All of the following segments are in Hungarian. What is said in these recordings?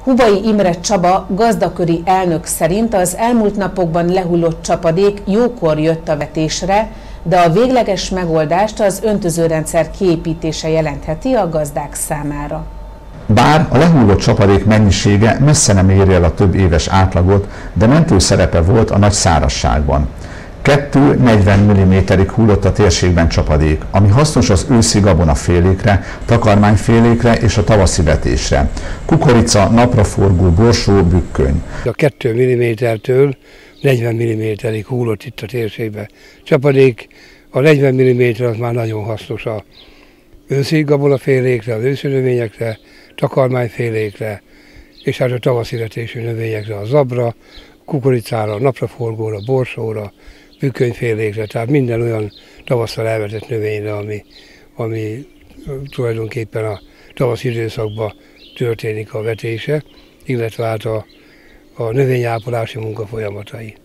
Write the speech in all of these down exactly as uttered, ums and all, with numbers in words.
Huvai Imre Csaba gazdaköri elnök szerint az elmúlt napokban lehullott csapadék jókor jött a vetésre, de a végleges megoldást az öntözőrendszer kiépítése jelentheti a gazdák számára. Bár a lehullott csapadék mennyisége messze nem éri el a több éves átlagot, de mentő szerepe volt a nagy szárazságban. kettő negyven milliméterig hullott a térségben csapadék, ami hasznos az őszi gabonafélékre, takarmányfélékre és a tavaszi vetésre. Kukorica, napraforgó, borsó, bükköny. A kettő millimétertől negyven milliméterig hullott itt a térségben csapadék. A negyven milliméter az már nagyon hasznos a őszi gabonafélékre, az őszi növényekre, takarmányfélékre, és hát a tavaszi vetésű növényekre, a zabra, kukoricára, napraforgóra, borsóra, bükkönyfélékre, tehát minden olyan tavasszal elvetett növényre, ami, ami tulajdonképpen a tavaszi időszakban történik a vetése, illetve hát a, a növényápolási munka folyamatai.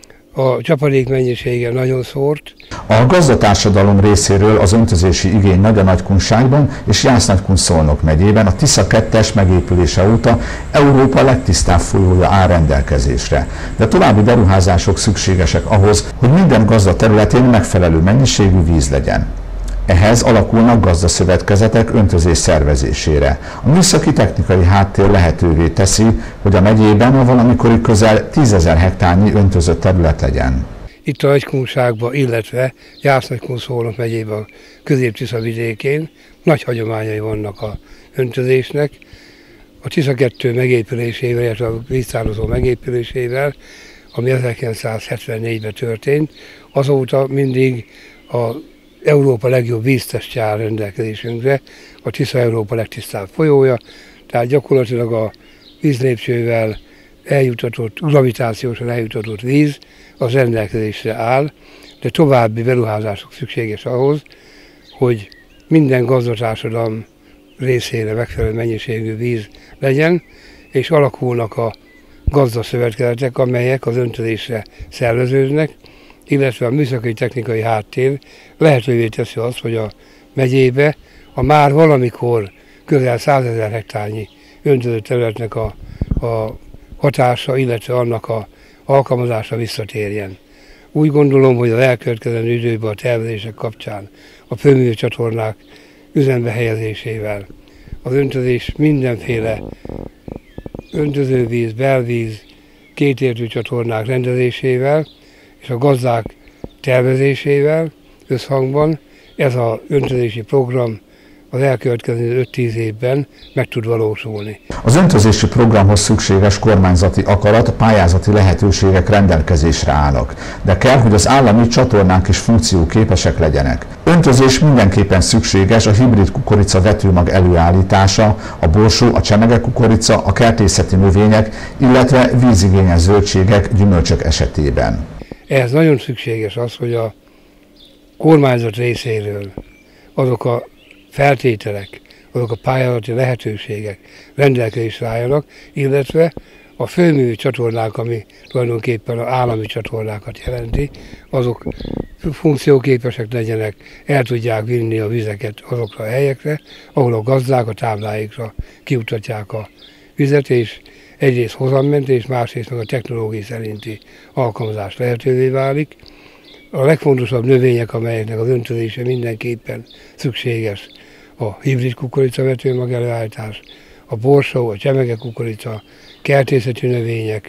A csapadék mennyisége nagyon szórt. A gazdatársadalom részéről az öntözési igény nagy a Nagykunságban és Jász-Nagykun-Szolnok megyében a Tisza kettes megépülése óta Európa legtisztább folyója áll rendelkezésre. De további beruházások szükségesek ahhoz, hogy minden gazda területén megfelelő mennyiségű víz legyen. Ehhez alakulnak gazdaszövetkezetek öntözés szervezésére. A műszaki technikai háttér lehetővé teszi, hogy a megyében a valamikori közel tízezer hektárnyi öntözött terület legyen. Itt a Nagykunságban, illetve Jász-Nagykun-Szolnok megyében, a Közép-Tisza vidékén nagy hagyományai vannak az öntözésnek. A Tisza kettő megépülésével, illetve a víztározó megépülésével, ami ezerkilencszázhetvennégyben történt, azóta mindig a Európa legjobb víztestje áll rendelkezésünkre, a Tisza Európa legtisztább folyója, tehát gyakorlatilag a vízlépcsővel eljutatott, gravitációsan eljutatott víz az rendelkezésre áll, de további beruházások szükséges ahhoz, hogy minden gazdatársadalom részére megfelelő mennyiségű víz legyen, és alakulnak a gazdaszövetkezetek, amelyek az öntözésre szerveződnek, illetve a műszaki technikai háttér lehetővé teszi azt, hogy a megyébe a már valamikor közel százezer hektárnyi öntöző területnek a, a hatása, illetve annak a alkalmazása visszatérjen. Úgy gondolom, hogy az elkövetkezendő időben a tervezések kapcsán a főművő csatornák üzembe helyezésével, az öntözés mindenféle öntözővíz, belvíz, kétértű csatornák rendezésével, és a gazdák tervezésével összhangban ez az öntözési program az elkövetkező öt-tíz évben meg tud valósulni. Az öntözési programhoz szükséges kormányzati akarat, pályázati lehetőségek rendelkezésre állnak, de kell, hogy az állami csatornák is funkcióképesek legyenek. Öntözés mindenképpen szükséges a hibrid kukorica vetőmag előállítása, a borsó, a csemege kukorica, a kertészeti növények, illetve vízigényes zöldségek, gyümölcsök esetében. Ehhez nagyon szükséges az, hogy a kormányzat részéről azok a feltételek, azok a pályázati lehetőségek rendelkezésre álljanak, illetve a főművű csatornák, ami tulajdonképpen az állami csatornákat jelenti, azok funkcióképesek legyenek, el tudják vinni a vizeket azokra a helyekre, ahol a gazdák a tábláikra kiutatják a vizet, és egyrészt hozammentés, másrészt meg a technológia szerinti alkalmazás lehetővé válik. A legfontosabb növények, amelyeknek az öntözése mindenképpen szükséges, a hibrid kukorica vetőmag előállítás, a borsó, a csemege kukorica, kertészeti növények,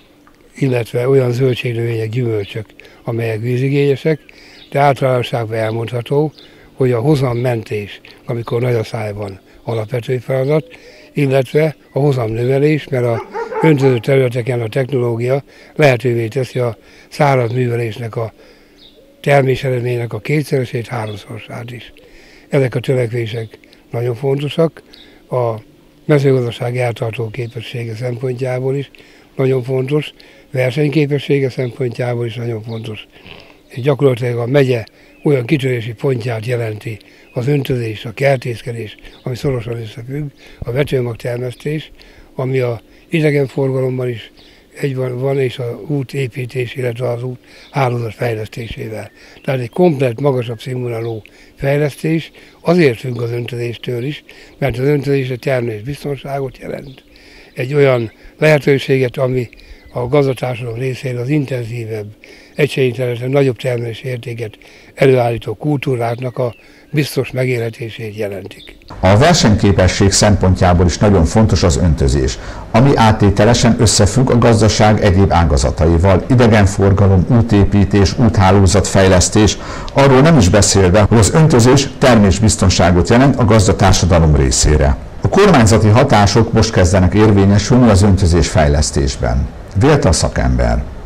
illetve olyan zöldségnövények, gyümölcsök, amelyek vízigényesek, de általánosságban elmondható, hogy a hozammentés, amikor nagy a szájban, alapvető feladat, illetve a hozamnövelés, mert a öntöző területeken a technológia lehetővé teszi a száraz művelésnek a termés eredménynek a kétszeresét, háromszorosát is. Ezek a törekvések nagyon fontosak, a mezőgazdaság eltartó képessége szempontjából is nagyon fontos, versenyképessége szempontjából is nagyon fontos. És gyakorlatilag a megye olyan kitörési pontját jelenti az öntözés, a kertészkedés, ami szorosan összefügg, a vetőmagtermesztés, ami a idegenforgalomban is egy van, van és az útépítés, illetve az út hálózat fejlesztésével. Tehát egy komplett, magasabb színvonalú fejlesztés azért függ az öntözéstől is, mert az öntözés a termésbiztonságot jelent. egy olyan lehetőséget, ami a gazdatársadalom részéről az intenzívebb, egységnyi területen nagyobb termelés értéket előállító kultúráknak a biztos megélhetését jelentik. A versenyképesség szempontjából is nagyon fontos az öntözés, ami áttételesen összefügg a gazdaság egyéb ágazataival, idegenforgalom, útépítés, úthálózatfejlesztés, arról nem is beszélve, hogy az öntözés termésbiztonságot jelent a gazdatársadalom részére. A kormányzati hatások most kezdenek érvényesülni az öntözés fejlesztésben. Vélt a szakember.